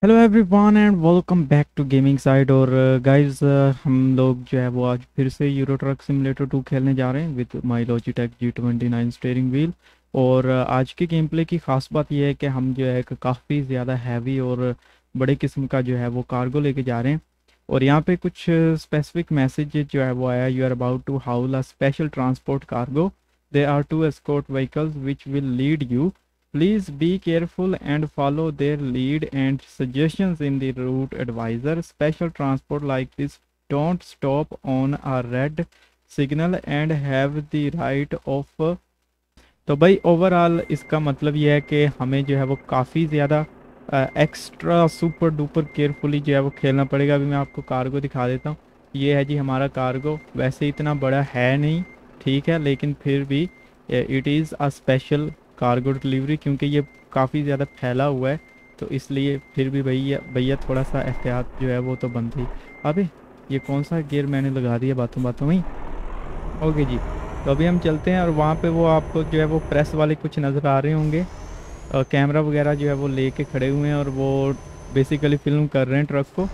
Hello everyone and welcome back to gaming side. और guys हम लोग जो है वो आज फिर से यूरो ट्रक सिमुलेटर 2 खेलने जा रहे हैं with my Logitech G29 steering wheel. और आज के गेम प्ले की ख़ास बात यह है कि हम जो है काफ़ी ज़्यादा हैवी और बड़े किस्म का जो है वो कार्गो लेके जा रहे हैं। और यहाँ पे कुछ स्पेसिफिक मैसेज जो है वो आया, you are about to haul a special transport cargo, they are two escort vehicles which will lead you. Please be careful and follow their lead and suggestions in the route advisor. Special transport like this don't stop on a red signal and have the right of. तो भाई overall इसका मतलब ये है कि हमें जो है वो काफ़ी ज़्यादा एक्स्ट्रा सुपर डुपर केयरफुली जो है वो खेलना पड़ेगा। अभी मैं आपको कार्गो दिखा देता हूँ। ये है जी हमारा कार्गो, वैसे इतना बड़ा है नहीं, ठीक है, लेकिन फिर भी it is a special cargo delivery क्योंकि ये काफ़ी ज़्यादा फैला हुआ है। तो इसलिए फिर भी भैया भैया थोड़ा सा एहतियात जो है वो तो बनती है। अबे ये कौन सा गियर मैंने लगा दिया बातों बातों में ही। ओके जी, तो अभी हम चलते हैं और वहाँ पे वो आपको जो है वो प्रेस वाले कुछ नज़र आ रहे होंगे, कैमरा वगैरह जो है वो लेके खड़े हुए हैं और वो बेसिकली फिल्म कर रहे हैं ट्रक को।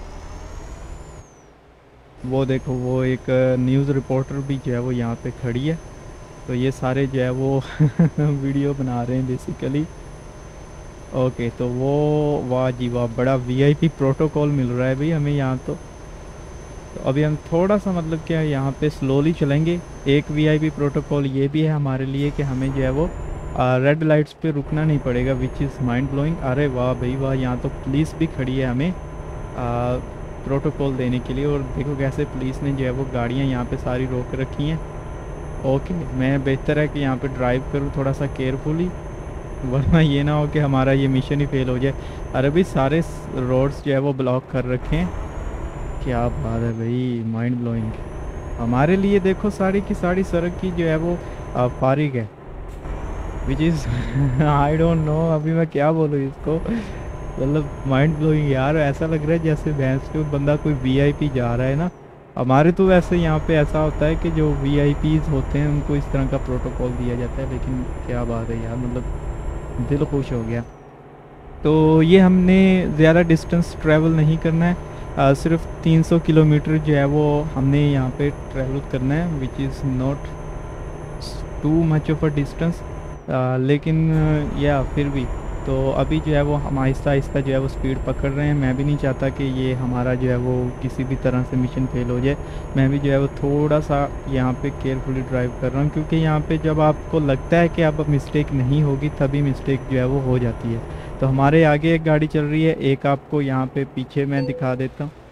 वो देखो वो एक न्यूज़ रिपोर्टर भी जो है वो यहाँ पे खड़ी है। तो ये सारे जो है वो वीडियो बना रहे हैं बेसिकली। ओके, तो वो वाह जी वाह, बड़ा वीआईपी प्रोटोकॉल मिल रहा है भाई हमें यहाँ तो अभी हम थोड़ा सा मतलब क्या यहाँ पे स्लोली चलेंगे। एक वीआईपी प्रोटोकॉल ये भी है हमारे लिए कि हमें जो है वो रेड लाइट्स पे रुकना नहीं पड़ेगा, विच इज़ माइंड ब्लोइंग। अरे वाह भाई वाह, यहाँ तो पुलिस भी खड़ी है हमें प्रोटोकॉल देने के लिए। और देखो कैसे पुलिस ने जो है वो गाड़ियाँ यहाँ पे सारी रोक रखी हैं। ओके, मैं बेहतर है कि यहाँ पे ड्राइव करूँ थोड़ा सा केयरफुली, वरना ये ना हो कि हमारा ये मिशन ही फेल हो जाए। अरे भाई सारे रोड्स जो है वो ब्लॉक कर रखे हैं। क्या बात है भाई, माइंड ब्लोइंग। हमारे लिए देखो सारी की सारी सड़क की जो है वो फारिग है, which is I don't know अभी मैं क्या बोलूँ इसको। मतलब माइंड ब्लोइंग यार, ऐसा लग रहा है जैसे भैंस के बंदा कोई वीआईपी जा रहा है ना। हमारे तो वैसे यहाँ पे ऐसा होता है कि जो वीआईपीज होते हैं उनको इस तरह का प्रोटोकॉल दिया जाता है, लेकिन क्या बात है यार, मतलब दिल खुश हो गया। तो ये हमने ज़्यादा डिस्टेंस ट्रैवल नहीं करना है, सिर्फ 300 किलोमीटर जो है वो हमने यहाँ पे ट्रैवल करना है, which is not too much of a distance. लेकिन या फिर भी तो अभी जो है वो हम आहिस्ता आहिस्ता जो है वो स्पीड पकड़ रहे हैं। मैं भी नहीं चाहता कि ये हमारा जो है वो किसी भी तरह से मिशन फेल हो जाए। मैं भी जो है वो थोड़ा सा यहाँ पे केयरफुली ड्राइव कर रहा हूँ, क्योंकि यहाँ पे जब आपको लगता है कि अब मिस्टेक नहीं होगी तभी मिस्टेक जो है वो हो जाती है। तो हमारे आगे एक गाड़ी चल रही है, एक आपको यहाँ पे पीछे मैं दिखा देता हूँ।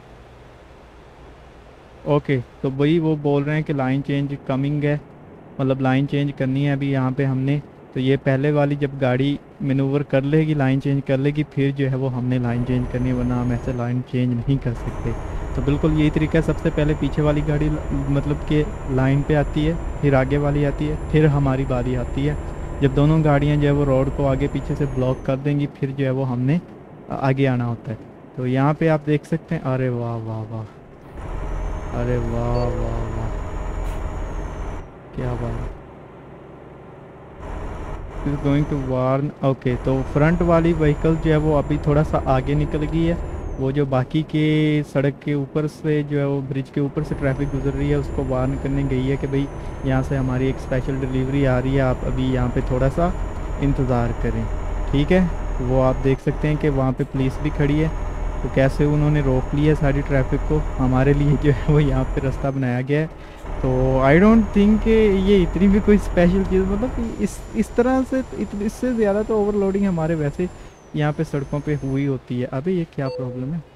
ओके, तो वही वो बोल रहे हैं कि लाइन चेंज कमिंग है, मतलब लाइन चेंज करनी है अभी यहाँ पे हमने। तो ये पहले वाली जब गाड़ी मैनूवर कर लेगी, लाइन चेंज कर लेगी, फिर जो है वो हमने लाइन चेंज करनी है, वरना हम ऐसे लाइन चेंज नहीं कर सकते। तो बिल्कुल यही तरीका है, सबसे पहले पीछे वाली गाड़ी मतलब कि लाइन पे आती है, फिर आगे वाली आती है, फिर हमारी बारी आती है। जब दोनों गाड़ियाँ जो है वो रोड को आगे पीछे से ब्लॉक कर देंगी, फिर जो है वो हमने आगे आना होता है। तो यहाँ पे आप देख सकते हैं, अरे वाह वाह वाह, अरे वाह वाह वाह, क्या बात is going to warn. Okay, तो फ्रंट वाली व्हीकल जो है वो अभी थोड़ा सा आगे निकल गई है। वो जो बाकी के सड़क के ऊपर से जो है वो ब्रिज के ऊपर से ट्रैफिक गुजर रही है, उसको वार्न करने गई है कि भाई यहाँ से हमारी एक स्पेशल डिलीवरी आ रही है, आप अभी यहाँ पे थोड़ा सा इंतज़ार करें। ठीक है, वो आप देख सकते हैं कि वहाँ पे पुलिस भी खड़ी है। तो कैसे उन्होंने रोक लिया सारी ट्रैफिक को, हमारे लिए जो है वो यहाँ पे रास्ता बनाया गया है। तो आई डोंट थिंक कि ये इतनी भी कोई स्पेशल चीज़, मतलब कि इस तरह से इससे ज़्यादा तो ओवरलोडिंग हमारे वैसे यहाँ पे सड़कों पे हुई होती है। अबे ये क्या प्रॉब्लम है,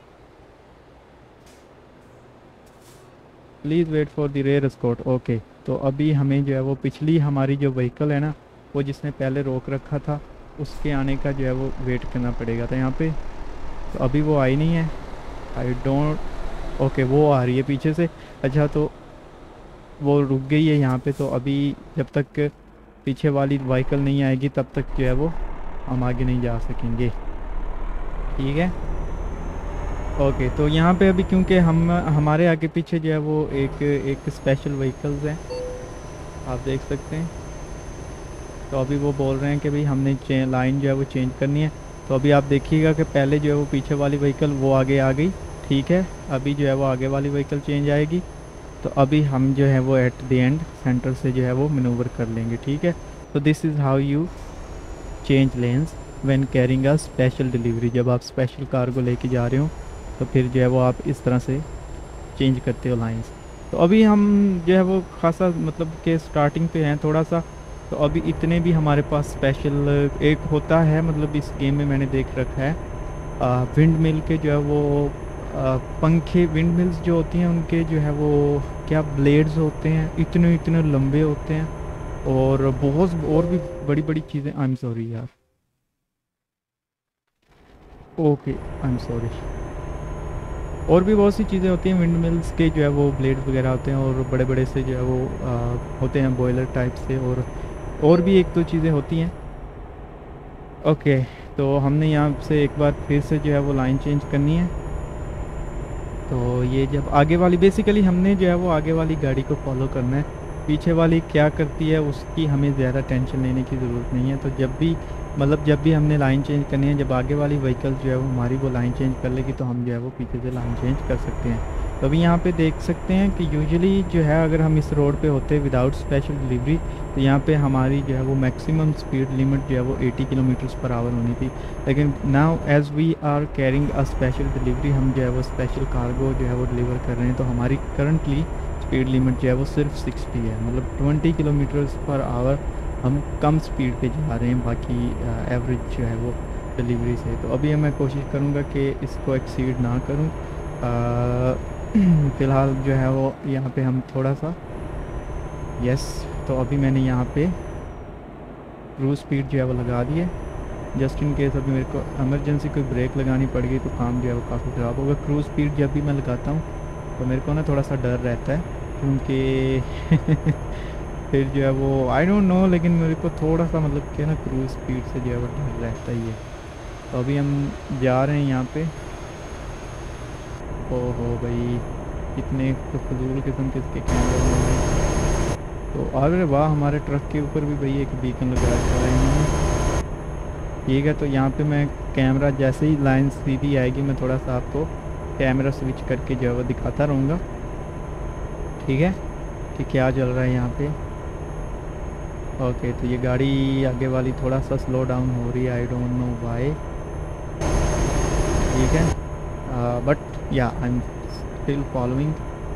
please wait for the rear escort. Okay, तो अभी हमें जो है वो पिछली हमारी जो व्हीकल है ना, वो जिसने पहले रोक रखा था, उसके आने का जो है वो वेट करना पड़ेगा था यहाँ पे। तो अभी वो आई नहीं है, आई डोंट। ओके, वो आ रही है पीछे से। अच्छा, तो वो रुक गई है यहाँ पे। तो अभी जब तक पीछे वाली व्हीकल नहीं आएगी तब तक जो है वो हम आगे नहीं जा सकेंगे। ठीक है, ओके, तो यहाँ पे अभी क्योंकि हम हमारे आगे पीछे जो है वो एक एक स्पेशल व्हीकल्स हैं, आप देख सकते हैं। तो अभी वो बोल रहे हैं कि भाई हमने लाइन जो है वो चेंज करनी है। तो अभी आप देखिएगा कि पहले जो है वो पीछे वाली व्हीकल वो आगे आ गई, ठीक है। अभी जो है वो आगे वाली व्हीकल चेंज आएगी, तो अभी हम जो है वो एट द एंड सेंटर से जो है वो मनूवर कर लेंगे, ठीक है। तो this is how you change lens when carrying a special delivery. जब आप स्पेशल कार्गो लेके जा रहे हो तो फिर जो है वो आप इस तरह से चेंज करते हो लाइंस। तो अभी हम जो है वो खासा मतलब कि स्टार्टिंग पे हैं थोड़ा सा। तो अभी इतने भी हमारे पास स्पेशल एक होता है, मतलब इस गेम में मैंने देख रखा है विंड मिल के जो है वो पंखे, विंड मिल्स जो होती हैं उनके जो है वो क्या ब्लेड्स होते हैं, इतने इतने लंबे होते हैं, और बहुत और भी बड़ी बड़ी चीज़ें। आई एम सॉरी यार, ओके आई एम सॉरी। और भी बहुत सी चीज़ें होती हैं विंड मिल्स के जो है वो ब्लेड वगैरह होते हैं, और बड़े बड़े से जो है वो होते हैं बॉयलर टाइप से, और भी एक दो चीज़ें होती हैं। ओके, तो हमने यहाँ से एक बार फिर से जो है वो लाइन चेंज करनी है। तो ये जब आगे वाली, बेसिकली हमने जो है वो आगे वाली गाड़ी को फॉलो करना है, पीछे वाली क्या करती है उसकी हमें ज़्यादा टेंशन लेने की ज़रूरत नहीं है। तो जब भी मतलब जब भी हमने लाइन चेंज करनी है, जब आगे वाली व्हीकल जो है वो हमारी वो लाइन चेंज कर लेगी, तो हम जो है वो पीछे से लाइन चेंज कर सकते हैं। तो अभी यहाँ पे देख सकते हैं कि यूजुअली जो है अगर हम इस रोड पे होते विदाउट स्पेशल डिलीवरी, तो यहाँ पे हमारी जो है वो मैक्सिमम स्पीड लिमिट जो है वो 80 किलोमीटर्स पर आवर होनी थी। लेकिन now as we are carrying a special delivery, हम जो है वो स्पेशल कार्गो जो है वो डिलीवर कर रहे हैं, तो हमारी करंटली स्पीड लिमिट जो है वो सिर्फ 60 है, मतलब 20 किलोमीटर्स पर आवर हम कम स्पीड पे जा रहे हैं बाकी एवरेज जो है वो डिलीवरी से। तो अभी मैं कोशिश करूँगा कि इसको एक्सीड ना करूँ। फ़िलहाल जो है वो यहाँ पे हम थोड़ा सा, यस, तो अभी मैंने यहाँ पे क्रूज स्पीड जो है वो लगा दी है, जस्ट इन केस अभी मेरे को इमरजेंसी कोई ब्रेक लगानी पड़ गई तो काम जो है वो काफ़ी ख़राब होगा। क्रूज स्पीड जब भी मैं लगाता हूँ तो मेरे को ना थोड़ा सा डर रहता है, क्योंकि फिर जो है वो आई डोंट नो, लेकिन मेरे को थोड़ा सा मतलब कि ना क्रूज स्पीड से जो है वो डर रहता ही है। तो अभी हम जा रहे हैं यहाँ पे। ओहो भाई, कितने तो फजूल किस्म के इसके कैमरे हैं। तो अरे वाह, हमारे ट्रक के ऊपर भी भाई एक बीकन लगा रखा है इन्होंने। ठीक है, तो यहाँ पे मैं कैमरा जैसे ही लाइन सीधी आएगी मैं थोड़ा सा आपको कैमरा स्विच करके जो है वो दिखाता रहूँगा, ठीक है, कि क्या चल रहा है यहाँ पे। ओके, तो ये गाड़ी आगे वाली थोड़ा सा स्लो डाउन हो रही है, आई डोंट नो व्हाई, ठीक है, but yeah I am still following.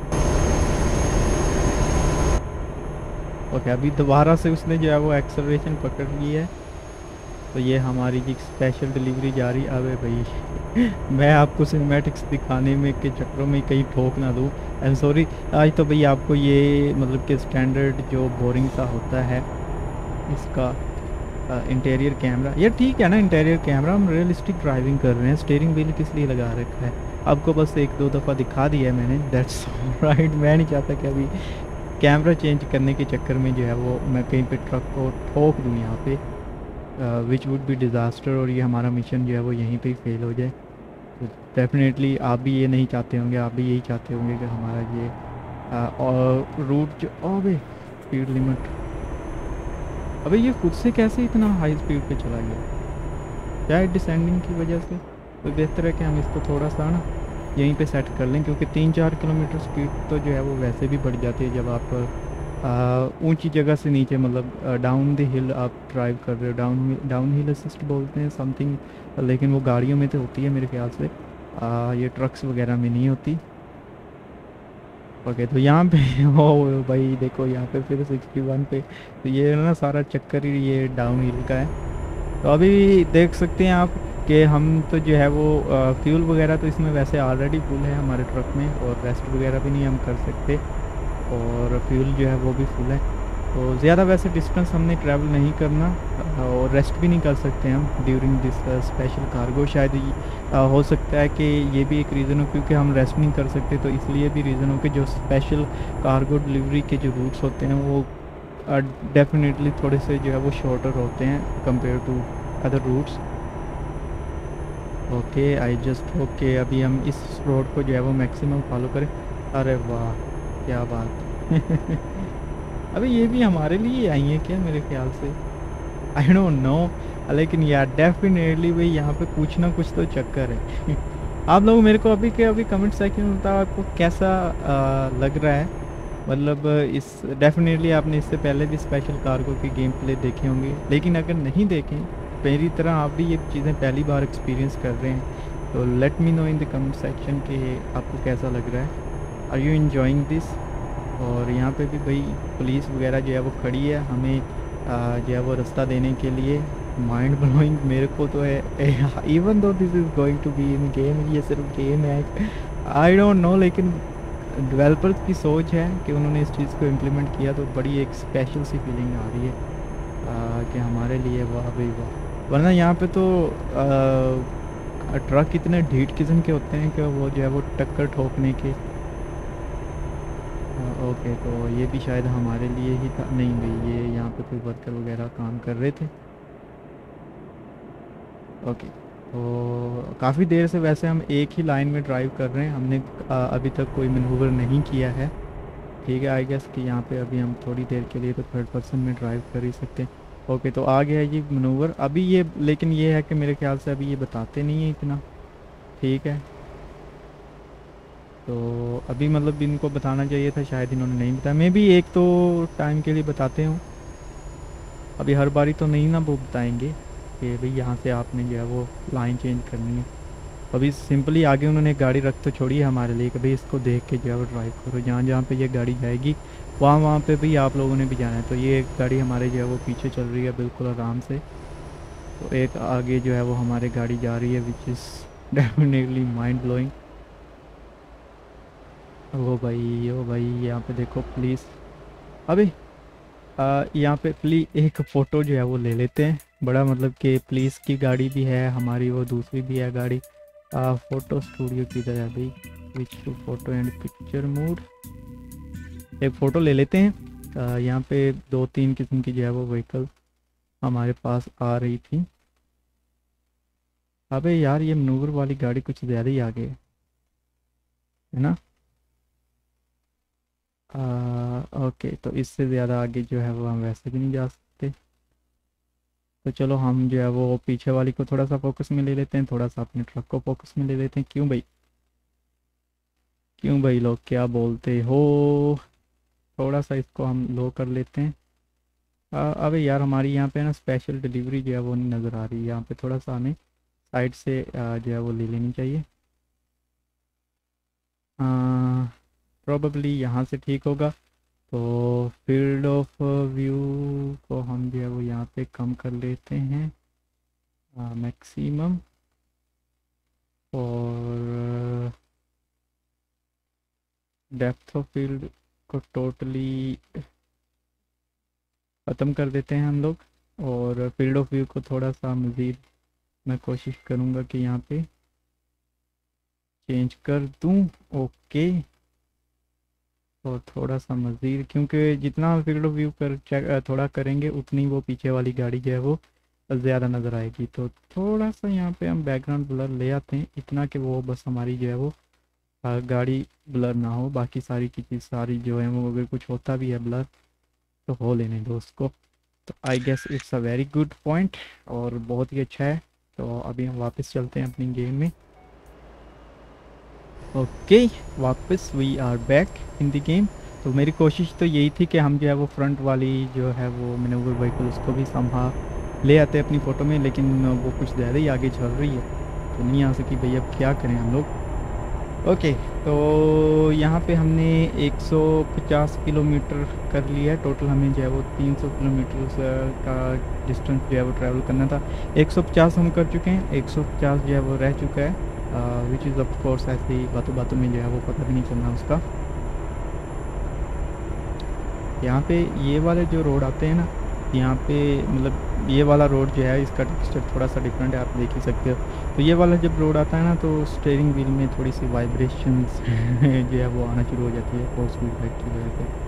Okay, अभी दोबारा से उसने जो है वो एक्सेलरेशन पकड़ ली है, तो ये हमारी जी स्पेशल डिलीवरी जा रही। अबे भाई मैं आपको सिनेमैटिक्स दिखाने में के चक्करों में कहीं ठोक ना दूँ, आई एम सॉरी। आज तो भाई आपको ये मतलब कि स्टैंडर्ड जो बोरिंग सा होता है इसका इंटीरियर कैमरा, ये ठीक है ना, इंटीरियर कैमरा, हम रियलिस्टिक ड्राइविंग कर रहे हैं, स्टीयरिंग व्हील किस लिए लगा रखा है आपको, बस एक दो दफ़ा दिखा दिया है मैंने, दैट्स राइट। मैं नहीं चाहता कि अभी कैमरा चेंज करने के चक्कर में जो है वो मैं कहीं पे ट्रक को ठोक दूँ यहाँ पे, विच वुड बी डिज़ास्टर, और ये हमारा मिशन जो है वो यहीं पे ही फेल हो जाए। तो डेफिनेटली आप भी ये नहीं चाहते होंगे, आप भी यही चाहते होंगे कि हमारा ये और रूट जो, अबे स्पीड लिमिट, अबे ये खुद से कैसे इतना हाई स्पीड पे चला गया, क्या डिसेंडिंग की वजह से। तो बेहतर है कि हम इसको थोड़ा सा ना यहीं पे सेट कर लें, क्योंकि 3-4 किलोमीटर स्पीड तो जो है वो वैसे भी बढ़ जाती है जब आप ऊंची जगह से नीचे, मतलब डाउन द हिल आप ड्राइव कर रहे हो, डाउन हिल असिस्ट बोलते हैं समथिंग, लेकिन वो गाड़ियों में तो होती है मेरे ख्याल से, ये ट्रक्स वगैरह में नहीं होती। ओके, तो यहाँ पे ओ भाई देखो यहाँ पे फिर 61 पे, तो ये ना सारा चक्कर ही ये डाउन हिल का है। तो अभी देख सकते हैं आप कि हम तो जो है वो फ्यूल वगैरह तो इसमें वैसे ऑलरेडी फुल है हमारे ट्रक में, और रेस्ट वगैरह भी नहीं हम कर सकते, और फ्यूल जो है वो भी फुल है। तो ज़्यादा वैसे डिस्टेंस हमने ट्रैवल नहीं करना, और रेस्ट भी नहीं कर सकते हम ड्यूरिंग दिस स्पेशल कार्गो। शायद हो सकता है कि ये भी एक रीज़न हो, क्योंकि हम रेस्ट नहीं कर सकते, तो इसलिए भी रीज़न हो कि जो स्पेशल कार्गो डिलीवरी के जो रूट्स होते हैं वो डेफिनेटली थोड़े से जो है वो शॉर्टर होते हैं compare to other routes. Okay, I just hope कि अभी हम इस रोड को जो है वो मैक्सिमम फॉलो करें। अरे वाह, क्या बात अबे ये भी हमारे लिए आई है क्या, मेरे ख्याल से, आई डोंट नो। लेकिन यार डेफिनेटली भाई यहाँ पे कुछ ना कुछ तो चक्कर है। आप लोग मेरे को अभी के अभी कमेंट सेक्शन में बताओ आपको कैसा लग रहा है। मतलब इस डेफिनेटली आपने इससे पहले भी स्पेशल कार्गो की गेम प्ले देखे होंगे, लेकिन अगर नहीं देखें मेरी तरह आप भी ये चीज़ें पहली बार एक्सपीरियंस कर रहे हैं, तो let me know in the comment section कि आपको कैसा लग रहा है। Are you enjoying this. और यहाँ पे भी भाई पुलिस वगैरह जो है वो खड़ी है हमें जो है वो रास्ता देने के लिए। माइंड ब्लोइंग मेरे को तो है, even though this is going to be in game, ये सिर्फ गेम है आई डोंट नो, लेकिन डेवलपर्स की सोच है कि उन्होंने इस चीज़ को इम्प्लीमेंट किया तो बड़ी एक स्पेशल सी फीलिंग आ रही है कि हमारे लिए वाह भाई वाह। वरना यहाँ पे तो ट्रक इतने ढीठ किस्म के होते हैं कि वो जो है वो टक्कर ठोकने के। ओके तो ये भी शायद हमारे लिए ही था, नहीं भाई ये यहाँ पे कोई वर्कर वगैरह काम कर रहे थे। ओके तो काफ़ी देर से वैसे हम एक ही लाइन में ड्राइव कर रहे हैं, हमने अभी तक कोई मैनूवर नहीं किया है। ठीक है आई गेस कि यहाँ पे अभी हम थोड़ी देर के लिए तो थर्ड पर्सन में ड्राइव कर ही सकते हैं। ओके तो आ गया है ये मैनूवर अभी ये, लेकिन ये है कि मेरे ख्याल से अभी ये बताते नहीं है इतना। ठीक है तो अभी मतलब इनको बताना चाहिए था, शायद इन्होंने नहीं बताया। मे बी एक तो टाइम के लिए बताते हूँ, अभी हर बारी तो नहीं ना वो बताएंगे कि भाई यहाँ से आपने जो है वो लाइन चेंज करनी है। अभी सिंपली आगे उन्होंने एक गाड़ी रख तो छोड़ी है हमारे लिए कि भाई इसको देख के जो है वो ड्राइव करो, जहाँ जहाँ पे ये गाड़ी जाएगी वहाँ वहाँ पे भी आप लोगों ने भी जाना है। तो ये एक गाड़ी हमारे जो है वो पीछे चल रही है बिल्कुल आराम से, तो एक आगे जो है वो हमारी गाड़ी जा रही है which is definitely mind blowing. ओ भाई यहाँ पे देखो प्लीज़, अभी यहाँ पे प्लीज एक फ़ोटो जो है वो ले लेते हैं। बड़ा मतलब कि पुलिस की गाड़ी भी है हमारी, वो दूसरी भी है गाड़ी। फ़ोटो स्टूडियो किधर है भाई, switch to photo and picture mode, एक फ़ोटो ले लेते हैं। यहाँ पे 2-3 किस्म की जो है वो व्हीकल हमारे पास आ रही थी। अबे यार ये मनूवर वाली गाड़ी कुछ ज़्यादा ही आगे है ना। ओके तो इससे ज़्यादा आगे जो है वो हम वैसे भी नहीं जा सकते, तो चलो हम जो है वो पीछे वाली को थोड़ा सा फोकस में ले लेते हैं, थोड़ा सा अपने ट्रक को फोकस में ले लेते हैं। क्यों भाई लोग क्या बोलते हो। थोड़ा सा इसको हम लो कर लेते हैं। अबे यार हमारी यहाँ पे ना स्पेशल डिलीवरी जो है वो नहीं नज़र आ रही है, यहाँ पे थोड़ा सा हमें साइड से जो है वो ले लेनी चाहिए। प्रोबेबली यहाँ से ठीक होगा। तो फील्ड ऑफ व्यू को हम जो है वो यहाँ पे कम कर लेते हैं मैक्सिमम, और डेप्थ ऑफ फील्ड को टोटली ख़त्म कर देते हैं हम लोग, और फील्ड ऑफ व्यू को थोड़ा सा मज़ीद मैं कोशिश करूँगा कि यहाँ पे चेंज कर दूँ। ओके और थोड़ा सा मज़ीद, क्योंकि जितना हम फील्ड ऑफ व्यू कर चेक थोड़ा करेंगे उतनी वो पीछे वाली गाड़ी जो है वो ज़्यादा नज़र आएगी। तो थोड़ा सा यहाँ पे हम बैकग्राउंड ब्लर ले आते हैं, इतना कि वो बस हमारी जो है वो गाड़ी ब्लर ना हो, बाकी सारी की चीज़ सारी जो है वो अगर कुछ होता भी है ब्लर तो हो लेने दो उसको। तो I guess it's a very good point और बहुत ही अच्छा है। तो अभी हम वापस चलते हैं अपनी गेम में। ओके वापस we are back in the game. तो मेरी कोशिश तो यही थी कि हम जो है वो फ्रंट वाली जो है वो मैन्यूवर व्हीकल उसको भी संभाल ले आते अपनी फ़ोटो में, लेकिन वो कुछ ज़्यादा ही आगे चल रही है तो नहीं आ सकी भाई, अब क्या करें हम लोग। ओके तो यहाँ पे हमने 150 किलोमीटर कर लिया है टोटल, हमें जो है वो 300 किलोमीटर का डिस्टेंस जो है वो ट्रैवल करना था। 150 हम कर चुके हैं, 150 जो है वो रह चुका है, विच इज़ ऑफ कोर्स ऐसे ही बातों बातों में जो है वो पता भी नहीं चलना उसका। यहाँ पे ये वाले जो रोड आते हैं ना, यहाँ पे मतलब ये वाला रोड जो है इसका टेक्सचर थोड़ा सा डिफरेंट है, आप देख ही सकते हो। तो ये वाला जब रोड आता है ना तो स्टीयरिंग व्हील में थोड़ी सी वाइब्रेशंस जो है वो आना शुरू हो जाती है फोर स्पीड ब्रेक की वजह से।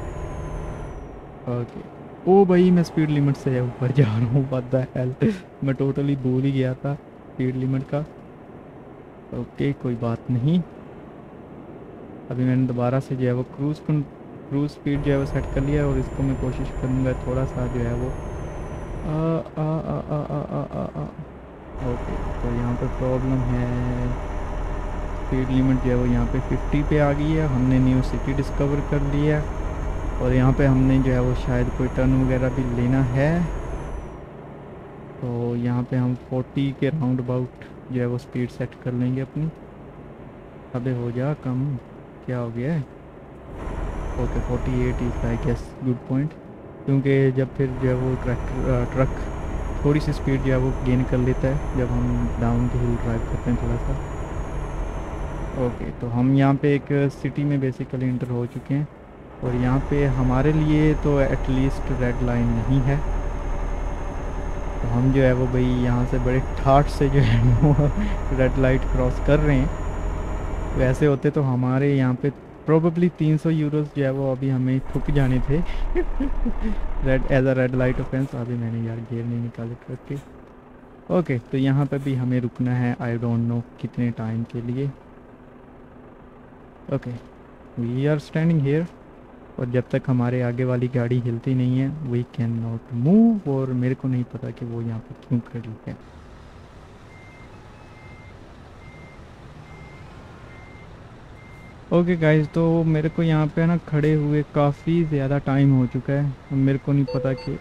ओके ओ भाई मैं स्पीड लिमिट से ऊपर जा रहा हूँ, व्हाट द हेल मैं टोटली भूल ही गया था स्पीड लिमिट का। ओके कोई बात नहीं, अभी मैंने दोबारा से जो है वो क्रूज़ स्पीड जो है वो सेट कर लिया है और इसको मैं कोशिश करूँगा थोड़ा सा जो है वो आ, आ, आ, आ, आ, आ, आ, आ। ओके, तो यहाँ पे प्रॉब्लम है। स्पीड लिमिट जो है वो यहाँ पे 50 पे आ गई है। हमने न्यू सिटी डिस्कवर कर लिया है और यहाँ पे हमने जो है वो शायद कोई टर्न वगैरह भी लेना है। तो यहाँ पे हम 40 के राउंड अबाउट जो है वो स्पीड सेट कर लेंगे अपनी। अबे हो जा कम, क्या हो गया है? Okay 48 is I guess good point, क्योंकि जब फिर जो है वो ट्रक थोड़ी सी स्पीड जो है वो गेन कर लेता है जब हम डाउन द हिल ड्राइव करते हैं थोड़ा सा। ओके, तो हम यहाँ पे एक सिटी में बेसिकली इंटर हो चुके हैं और यहाँ पे हमारे लिए तो एटलीस्ट रेड लाइन नहीं है। तो हम जो है वो भाई यहाँ से बड़े ठाठ से जो है वो रेड लाइट क्रॉस कर रहे हैं। वैसे होते तो हमारे यहाँ पे प्रोबेबली 300 यूरोस जो है वो अभी हमें ठुक जाने थे red as a red light offence. अभी मैंने यार गियर नहीं निकाले ट्रक के। ओके, तो यहाँ पे भी हमें रुकना है, आई डोंट नो कितने टाइम के लिए। Okay, we are standing here और जब तक हमारे आगे वाली गाड़ी हिलती नहीं है वी कैन नॉट मूव। और मेरे को नहीं पता कि वो यहाँ पे क्यों खड़ी है। ओके गाइस, तो मेरे को यहाँ पे ना खड़े हुए काफ़ी ज़्यादा टाइम हो चुका है और मेरे को नहीं पता कि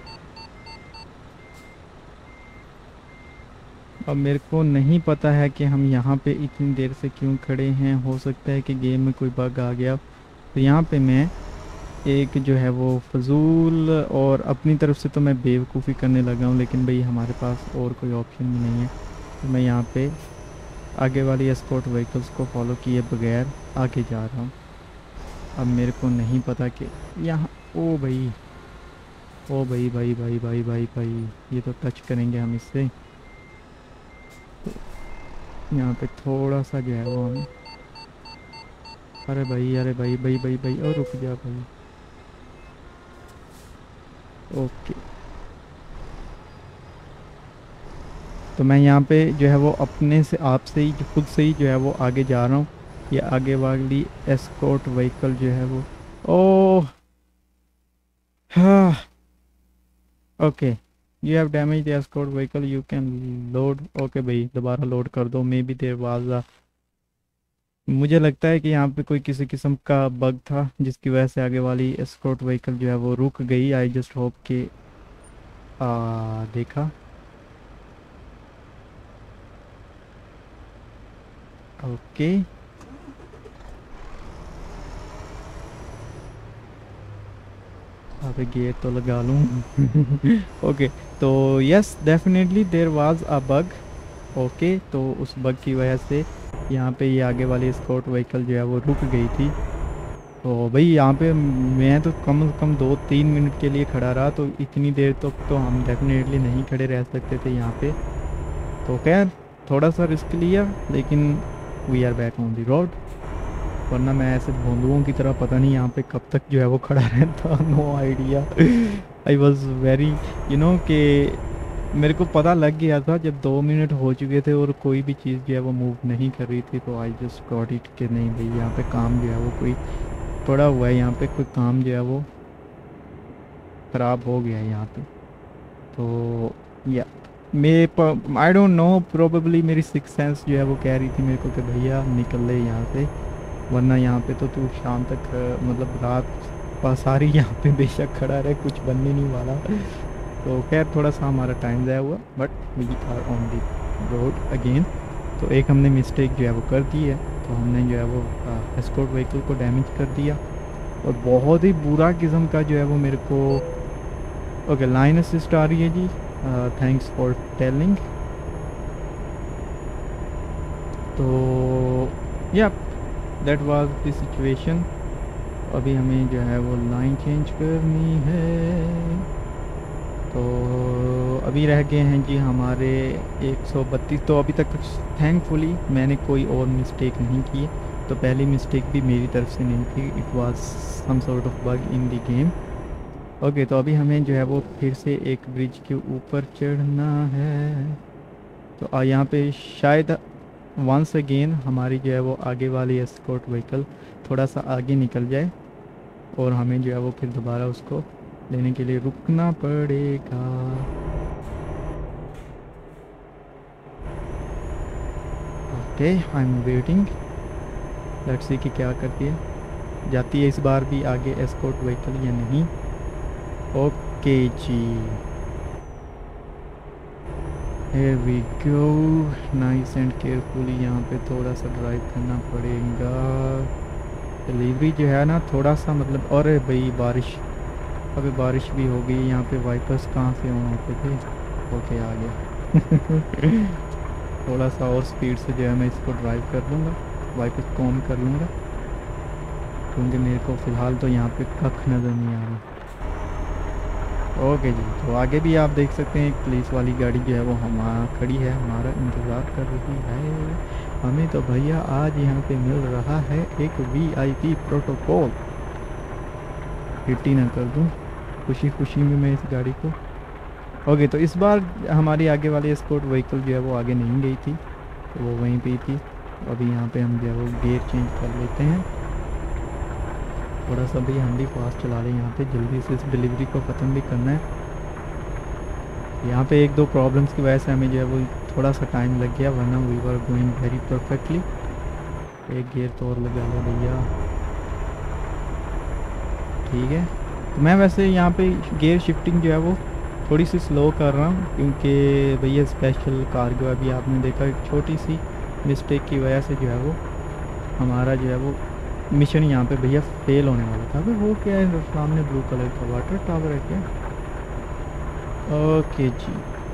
अब मेरे को नहीं पता है कि हम यहाँ पे इतनी देर से क्यों खड़े हैं। हो सकता है कि गेम में कोई बग आ गया। तो यहाँ पे मैं एक जो है वो फजूल और अपनी तरफ से तो मैं बेवकूफ़ी करने लगा हूँ, लेकिन भाई हमारे पास और कोई ऑप्शन भी नहीं है। तो मैं यहाँ पे आगे वाली एस्कॉर्ट व्हीकल्स को फॉलो किए बगैर आगे जा रहा हूँ। अब मेरे को नहीं पता कि यहाँ, ओ भाई, ओ भाई भाई भाई भाई भाई भाई, ये तो टच करेंगे हम इससे। यहाँ पे थोड़ा सा जो है वो हम, अरे भाई अरे भाई भाई भाई भाई, और रुक जा भाई। ओके, तो मैं यहाँ पे जो है वो अपने से आप से ही खुद से ही जो है वो आगे जा रहा हूँ। ये आगे वाली एस्कॉर्ट व्हीकल जो है वो, ओह हाँ, okay, you have damage the escort vehicle, you can load. Okay भाई, दोबारा लोड कर दो। Maybe there was a, मुझे लगता है कि यहाँ पे कोई किसी किस्म का बग था जिसकी वजह से आगे वाली एस्कॉर्ट व्हीकल जो है वो रुक गई। आई जस्ट होप कि देखा। ओके, अबे गेट तो लगा लूँ ओके, तो yes definitely there was a bug. Okay, तो उस बग की वजह से यहाँ पे ये आगे वाली एस्कॉर्ट व्हीकल जो है वो रुक गई थी। तो भाई यहाँ पे मैं तो कम से कम 2-3 मिनट के लिए खड़ा रहा, तो इतनी देर तक तो हम डेफिनेटली नहीं खड़े रह सकते थे यहाँ पे। तो खैर थोड़ा सा रिस्क लिया, लेकिन we are back on the road. वरना मैं ऐसे भोंदुओं की तरह पता नहीं यहाँ पे कब तक जो है वो खड़ा रहता no idea I was very कि मेरे को पता लग गया था जब 2 मिनट हो चुके थे और कोई भी चीज़ जो है वो मूव नहीं कर रही थी। तो आई जस्ट गॉट इट कि नहीं भाई, यहाँ पे काम जो है वो कोई पड़ा हुआ है, यहाँ पे कोई काम जो है वो ख़राब हो गया है यहाँ पे। तो yeah may I don't know, probably मेरी सिक्स सेंस जो है वो कह रही थी मेरे को कि भैया निकल ले यहाँ से, वरना यहाँ पे तो तू शाम तक मतलब रात सारी यहाँ पे बेशक खड़ा रहे, कुछ बनने नहीं वाला। तो खैर थोड़ा सा हमारा टाइम ज़ाया हुआ, but we are on the road again. तो एक हमने मिस्टेक जो है वो कर दी है, तो हमने जो है वो एस्कॉर्ट व्हीकल को डैमेज कर दिया और बहुत ही बुरा किस्म का जो है वो मेरे को। ओके, लाइन असिस्ट आ रही है जी, थैंक्स फॉर टेलिंग। तो या दैट वाज द सिचुएशन। अभी हमें जो है वो लाइन चेंज करनी है। तो अभी रह गए हैं जी हमारे 132। तो अभी तक थैंकफुली मैंने कोई और मिस्टेक नहीं की। तो पहली मिस्टेक भी मेरी तरफ से नहीं थी, it was some sort of bug in the game. Okay, तो अभी हमें जो है वो फिर से एक ब्रिज के ऊपर चढ़ना है। तो यहाँ पे शायद वंस अगेन हमारी जो है वो आगे वाली एस्कॉर्ट व्हीकल थोड़ा सा आगे निकल जाए और हमें जो है वो फिर दोबारा उसको लेने के लिए रुकना पड़ेगा। Okay I am waiting, let's see कि क्या करती है, जाती है इस बार भी आगे एस्कॉर्ट व्हीकल या नहीं। ओके जी, here we go, nice and carefully. यहाँ पे थोड़ा सा ड्राइव करना पड़ेगा, डिलीवरी जो है ना थोड़ा सा मतलब। और भाई बारिश, अभी बारिश भी हो गई यहाँ पे, वाइपर्स कहाँ से ऑन होते थे। ओके आ गया थोड़ा सा और स्पीड से जो है मैं इसको ड्राइव कर लूँगा, वाइपर्स को ऑन कर लूँगा, क्योंकि मेरे को फ़िलहाल तो यहाँ पे कख नज़र नहीं आ रहा। ओके जी, तो आगे भी आप देख सकते हैं एक पुलिस वाली गाड़ी जो है वो हमारा खड़ी है, हमारा इंतज़ार कर रही है। हमें तो भैया आज यहाँ पे मिल रहा है एक वीआईपी प्रोटोकॉल। हिट्टी ना कर दूँ खुशी खुशी में मैं इस गाड़ी को। ओके, तो इस बार हमारी आगे वाली एस्कॉर्ट व्हीकल जो है वो आगे नहीं गई थी, तो वो वहीं पे थी। अभी यहाँ पे हम जो है वो गियर चेंज कर लेते हैं, थोड़ा सा भी हम भी फास्ट चला लें यहाँ पे, जल्दी से इस डिलीवरी को ख़त्म भी करना है। यहाँ पे एक दो प्रॉब्लम्स की वजह से हमें जो है वो थोड़ा सा टाइम लग गया, वरना we were going very perfectly. एक गियर तो और लगा लो भैया, ठीक है। तो मैं वैसे यहाँ पे गियर शिफ्टिंग जो है वो थोड़ी सी स्लो कर रहा हूँ, क्योंकि भैया स्पेशल कार्गो अभी आपने देखा एक छोटी सी मिस्टेक की वजह से जो है वो हमारा जो है वो मिशन यहाँ पे भैया फेल होने वाला था। अभी वो क्या है सामने ब्लू कलर का वाटर टावर है क्या। ओके जी,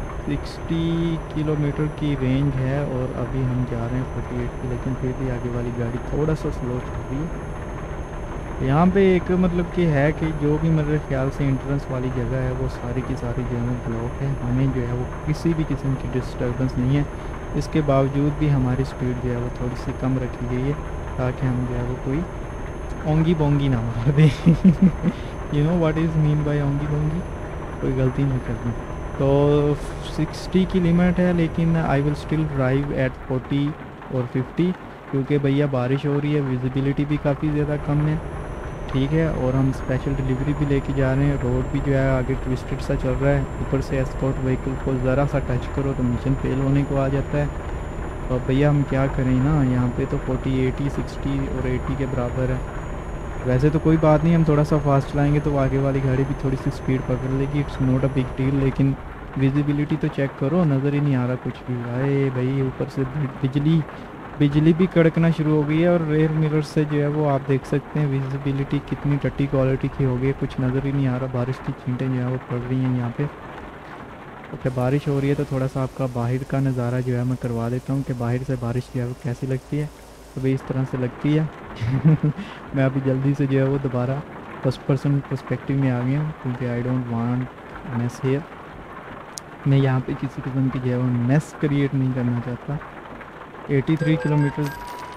60 किलोमीटर की रेंज है और अभी हम जा रहे हैं 48 की, लेकिन फिर भी आगे वाली गाड़ी थोड़ा सा स्लो चल रही है। यहाँ पे एक मतलब कि है कि जो भी मेरे ख्याल से एंट्रेंस वाली जगह है वो सारी की सारी जो है ब्लॉक है, हमें जो है वो किसी भी किस्म की डिस्टर्बेंस नहीं है। इसके बावजूद भी हमारी स्पीड जो है वो थोड़ी सी कम रखी गई है, ताकि हम जो है वो कोई ओंगी बोंगी ना मार दे you know what is mean by ओंगी बोंगी, कोई गलती नहीं करनी। तो 60 की लिमिट है, लेकिन I will still drive at 40 और 50, क्योंकि भैया बारिश हो रही है, विजिबिलिटी भी काफ़ी ज़्यादा कम है, ठीक है। और हम स्पेशल डिलीवरी भी लेके जा रहे हैं, रोड भी जो है आगे ट्विस्टेड सा चल रहा है, ऊपर से एस्कॉर्ट व्हीकल को ज़रा सा टच करो तो मिशन फेल होने को आ जाता है। और भैया हम क्या करें ना, यहाँ पे तो 40, 80, 60 और 80 के बराबर है। वैसे तो कोई बात नहीं, हम थोड़ा सा फास्ट चलाएंगे तो आगे वाली गाड़ी भी थोड़ी सी स्पीड पकड़ लेगी, it's not a big deal. लेकिन विजिबिलिटी तो चेक करो, नज़र ही नहीं आ रहा कुछ भी। आए भाई ऊपर से बिजली भी कड़कना शुरू हो गई है, और रेयर मिरर से जो है वो आप देख सकते हैं विजिबिलिटी कितनी टट्टी क्वालिटी की हो गई है, कुछ नज़र ही नहीं आ रहा। बारिश की छींटें जो है वो पड़ रही हैं यहाँ पे। ओके, बारिश हो रही है तो थोड़ा सा आपका बाहर का नज़ारा जो है मैं करवा देता हूँ कि बाहर से बारिश जो है वो कैसी लगती है। तो भाई इस तरह से लगती है मैं अभी जल्दी से जो है वो दोबारा फर्स्ट पर्सन पर्सपेक्टिव में आ गया हूँ, क्योंकि I don't want mess here. मैं यहाँ पे किसी किस्म की जो है वो मेस क्रिएट नहीं करना चाहता। 83 किलोमीटर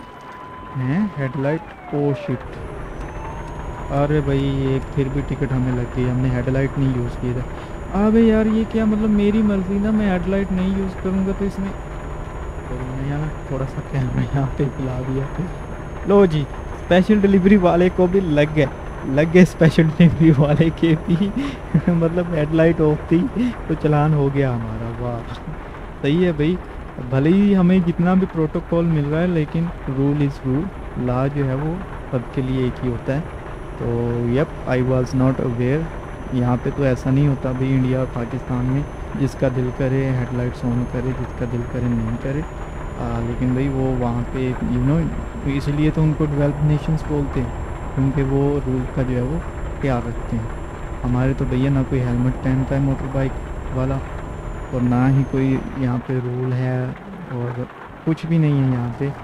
है हेडलाइट। ओ शिट, अरे भाई ये फिर भी टिकट हमें लग गई, हमने हेडलाइट नहीं यूज़ किया था। अबे यार ये क्या मतलब, मेरी मर्ज़ी ना, मैं हेडलाइट नहीं यूज़ करूँगा तो इसमें यहाँ ना थोड़ा सा कैमरा यहाँ पे हिला दिया। लो जी, स्पेशल डिलीवरी वाले को भी लग गए स्पेशल डिलीवरी वाले के भी मतलब हेडलाइट ऑफ थी तो चलान हो गया हमारा। वाह सही है भाई, भले ही हमें जितना भी प्रोटोकॉल मिल रहा है, लेकिन रूल इज़ रूल, ला जो है वो सबके लिए एक ही होता है। तो yup, I was not aware. यहाँ पे तो ऐसा नहीं होता भाई इंडिया और पाकिस्तान में, जिसका दिल करे हेडलाइट्स ऑन करे, जिसका दिल करे नहीं करे। लेकिन भाई वो वहाँ पे यू नो, इसलिए तो उनको डेवलप्ड नेशंस बोलते हैं, क्योंकि वो रूल का जो है वो ख्याल रखते हैं। हमारे तो भैया ना कोई हेलमेट पहनता है मोटर बाइक वाला, और ना ही कोई यहाँ पे रूल है, और कुछ भी नहीं है यहाँ पे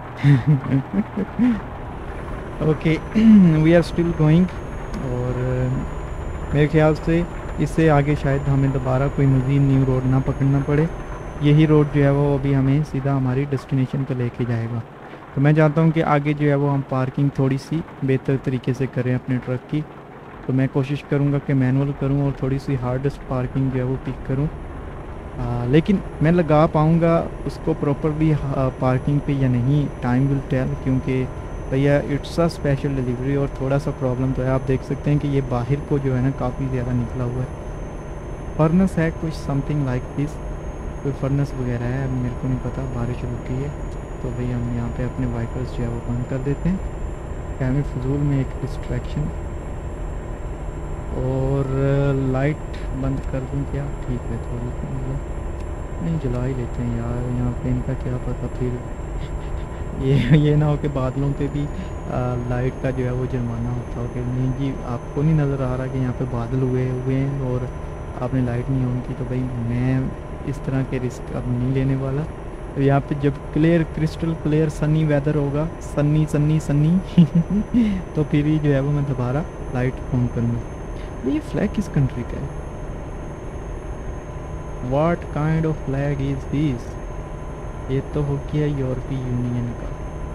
okay, we are still going. और मेरे ख्याल से इससे आगे शायद हमें दोबारा कोई मज़ीद न्यू रोड ना पकड़ना पड़े। यही रोड जो है वो अभी हमें सीधा हमारी डेस्टिनेशन पे लेके जाएगा। तो मैं चाहता हूँ कि आगे जो है वो हम पार्किंग थोड़ी सी बेहतर तरीके से करें अपने ट्रक की। तो मैं कोशिश करूँगा कि मैनुअल करूँ और थोड़ी सी हार्डेस्ट पार्किंग जो है वो पिक करूँ। लेकिन मैं लगा पाऊँगा उसको प्रॉपरली पार्किंग पे या नहीं, टाइम विल टेल, क्योंकि भैया इट्स अ स्पेशल डिलीवरी। और थोड़ा सा प्रॉब्लम तो है, आप देख सकते हैं कि ये बाहर को जो है ना काफ़ी ज़्यादा निकला हुआ है। फर्नेस है कुछ समथिंग लाइक दिस, कोई फर्नेस वगैरह है, मेरे को नहीं पता। बारिश रुकी है तो भाई हम यहाँ पे अपने वाइपर्स जो है वो बंद कर देते हैं, क्या हमें फजूल में एक डिस्ट्रैक्शन। और लाइट बंद कर दूँ क्या? ठीक है, थोड़ी मतलब नहीं जला ही लेते हैं यार, यहाँ पे इनका क्या पता फिर ये ना हो कि बादलों पे भी लाइट का जो है वो जुर्माना होता हो कि नहीं जी आपको नहीं नज़र आ रहा कि यहाँ पे बादल हुए हुए हैं और आपने लाइट नहीं ऑन की। तो भाई मैं इस तरह के रिस्क अब नहीं लेने वाला। तो यहाँ पे जब clear crystal clear sunny weather होगा, सन्नी सन्नी सन्नी तो फिर ही जो है वो मैं दोबारा लाइट ऑन करूँगा। ये फ्लैग किस कंट्री का है? What kind of flag is this? ये तो हो गया यूरोपीय यूनियन का।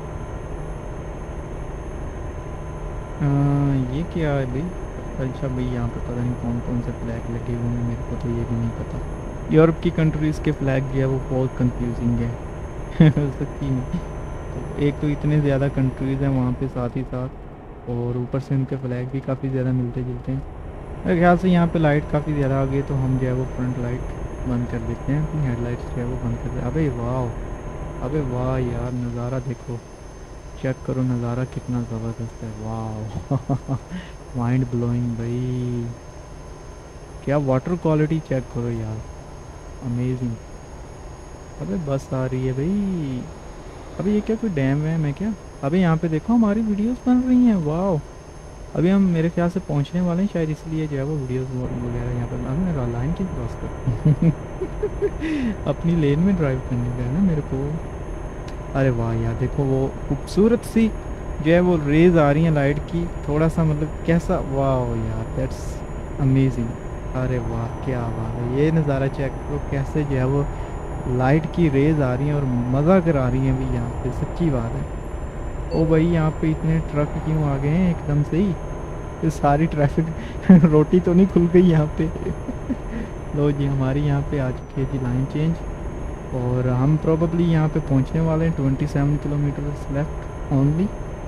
ये क्या है भाई? अच्छा भाई यहाँ पे पता नहीं कौन कौन से फ्लैग लगे हुए हैं, मेरे को तो ये भी नहीं पता। यूरोप की कंट्रीज़ के फ्लैग जो है वो बहुत कंफ्यूजिंग है सच्ची में। तो एक तो इतने ज़्यादा कंट्रीज़ हैं वहाँ पे साथ ही साथ, और ऊपर से उनके फ्लैग भी काफ़ी ज़्यादा मिलते जुलते हैं। मेरे ख्याल से यहाँ पे लाइट काफ़ी ज़्यादा आ गई, तो हम जो है वो फ्रंट लाइट बंद कर देते हैं, अपनी हेडलाइट्स जो है वो बंद कर देते हैं। अबे वाह, अबे वाह यार, नज़ारा देखो, चेक करो नज़ारा कितना ज़बरदस्त है, वाह माइंड ब्लोइंग भाई। क्या वाटर क्वालिटी चेक करो यार, अमेजिंग। अबे बस आ रही है भाई। अबे ये क्या कोई डैम वैम है क्या? अबे यहाँ पे देखो हमारी वीडियोस बन रही हैं, वाह। अभी हम मेरे ख्याल से पहुँचने वाले हैं शायद, इसलिए जो है वो वीडियोस वगैरह यहाँ पर। अब मैं लाइन की क्रॉस कर अपनी लेन में ड्राइव करने का है ना मेरे को। अरे वाह यार देखो वो खूबसूरत सी जो है वो रेज आ रही हैं लाइट की, थोड़ा सा मतलब कैसा, वाह यार दैट्स अमेजिंग। अरे वाह क्या बात है, ये नज़ारा चेक करो कैसे जो है वो लाइट की रेज आ रही हैं और मज़ा करा रही हैं भाई यहाँ पे, सच्ची बात है। ओ भाई यहाँ पे इतने ट्रक क्यों आ गए हैं एकदम से ही? ये सारी ट्रैफिक रोटी तो नहीं खुल गई यहाँ पे लो जी हमारी यहाँ पे आ चुकी है जी लाइन चेंज, और हम प्रोबेबली यहाँ पे पहुँचने वाले हैं। 27 किलोमीटर लेफ्ट ओनली।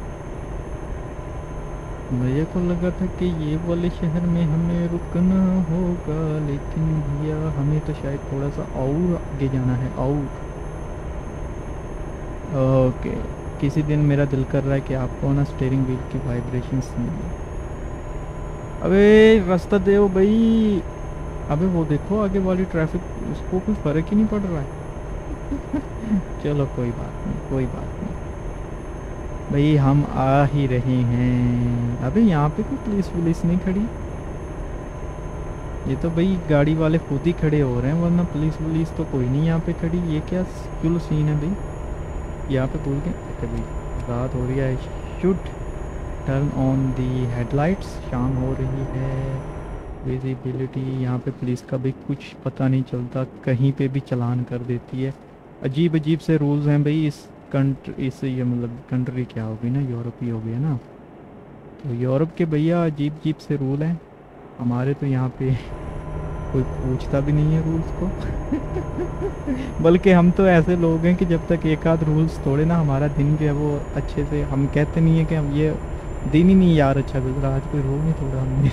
मुझे को लगा था कि ये वाले शहर में हमें रुकना होगा, लेकिन भैया हमें तो शायद थोड़ा सा और आगे जाना है, और ओके। किसी दिन मेरा दिल कर रहा है कि आपको ना स्टीयरिंग व्हील की वाइब्रेशन सुनिए। अबे रास्ता दे भाई। अबे वो देखो आगे वाली ट्रैफिक, उसको कोई फ़र्क ही नहीं पड़ रहा है चलो कोई बात नहीं, कोई बात नहीं भाई, हम आ ही रहे हैं। अबे यहाँ पे कोई पुलिस वुलिस नहीं खड़ी, ये तो भाई गाड़ी वाले खुद ही खड़े हो रहे हैं, वरना पुलिस वुलिस तो कोई नहीं यहाँ पे खड़ी। ये क्या क्यों सीन है भाई? यहाँ पे भूल गए कभी, रात हो रही है, should turn on the headlights, शाम हो रही है। विजिबिलिटी यहाँ पे पुलिस का भी कुछ पता नहीं चलता, कहीं पे भी चलान कर देती है। अजीब अजीब से रूल्स हैं भाई इस कंट्री, इस ये मतलब कंट्री क्या होगी ना, यूरोप ही हो गया ना, तो यूरोप के भैया अजीब अजीब से रूल हैं। हमारे तो यहाँ पे कोई पूछता भी नहीं है रूल्स को बल्कि हम तो ऐसे लोग हैं कि जब तक एक आध रूल्स तोड़े ना हमारा दिन जो है वो अच्छे से, हम कहते नहीं है कि हम ये दिन ही नहीं यार अच्छा गुजरा, आज कोई रूल नहीं तोड़ा हमने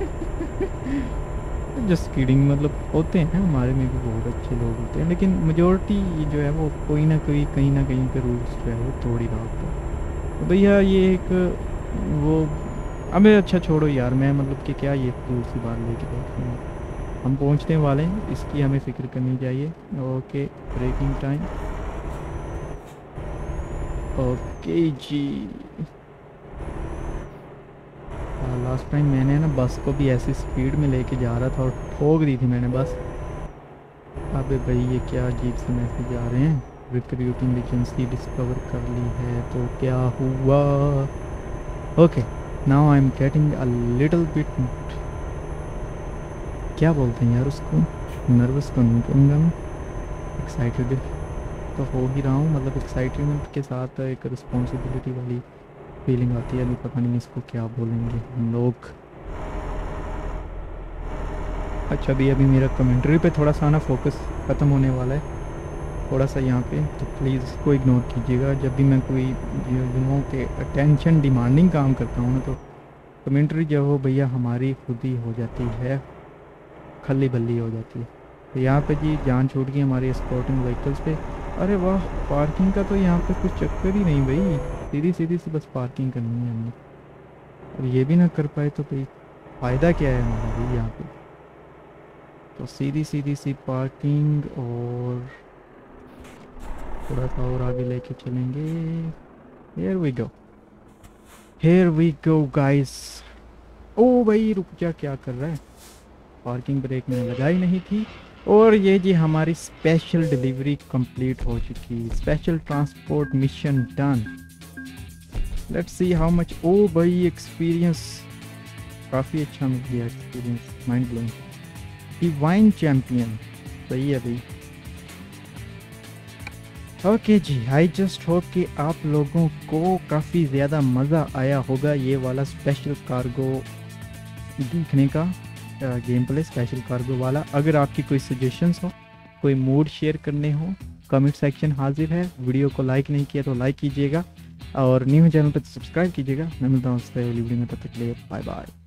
जस्ट किडिंग, मतलब होते हैं हमारे में भी बहुत अच्छे लोग होते हैं, लेकिन मेजोरिटी जो है वो कोई ना कोई कहीं ना कहीं पे रूल्स जो है वो तोड़ ही रहा होता है। तो भैया ये एक वो, अबे अच्छा छोड़ो यार, मैं मतलब कि क्या ये फजूल सी बात लेके बैठ रही हूँ। हम पहुँचने वाले हैं, इसकी हमें फ़िक्र करनी चाहिए। ओके ब्रेकिंग टाइम, ओके जी। लास्ट टाइम मैंने ना बस को भी ऐसी स्पीड में लेके जा रहा था और ठोक दी थी मैंने बस। अबे भाई ये क्या अजीब से मैसेज आ रहे हैं, रिक्रूटिंग एजेंसी डिस्कवर कर ली है तो क्या हुआ? Okay now I am getting a little bit, क्या बोलते हैं यार उसको, नर्वस तो नहीं कहूँगा मैं, एक्साइटेड तो हो ही रहा हूँ, मतलब एक्साइटमेंट के साथ एक रिस्पॉन्सिबिलिटी वाली फीलिंग आती है, अभी पता नहीं इसको क्या बोलेंगे हम लोग। अच्छा अभी मेरा कमेंट्री पे थोड़ा सा ना फोकस ख़त्म होने वाला है थोड़ा सा यहाँ पे, तो प्लीज़ इसको इग्नोर कीजिएगा। जब भी मैं कोई युवाओं के अटेंशन डिमांडिंग काम करता हूँ ना, तो कमेंट्री जो हो भैया हमारी खुद ही हो जाती है, खल्ली बल्ली हो जाती है। तो यहाँ पे जी जान छूट गई हमारी स्पोर्टिंग व्हीकल्स पे, अरे वाह, पार्किंग का तो यहाँ पे कुछ चक्कर ही नहीं भाई, सीधी सीधी सी बस पार्किंग करनी है हमने। और ये भी ना कर पाए तो भाई फ़ायदा क्या है हमारा भाई यहाँ पे। तो सीधी सीधी सी पार्किंग, और थोड़ा सा और आगे लेके चलेंगे। Here we go, here we go guys. ओ भाई रुक जा, क्या कर रहा है, पार्किंग ब्रेक मैंने लगाई नहीं थी। और ये जी हमारी स्पेशल डिलीवरी कंप्लीट हो चुकी, special transport mission done. Let's see how much. ओ भाई एक्सपीरियंस काफ़ी अच्छा मिल गया, experience mind blowing. Divine champion, सही है भाई। ओके जी, आई जस्ट होप कि आप लोगों को काफ़ी ज़्यादा मज़ा आया होगा ये वाला स्पेशल कार्गो देखने का, गेम प्ले स्पेशल कार्गो वाला। अगर आपकी कोई सजेशंस हो, कोई मूड शेयर करने हो, कमेंट सेक्शन हाजिर है। वीडियो को लाइक नहीं किया तो लाइक कीजिएगा, और न्यू चैनल पर सब्सक्राइब कीजिएगा। मैं मिलता हूँ उस वीडियो में, तब तक के लिए बाय बाय।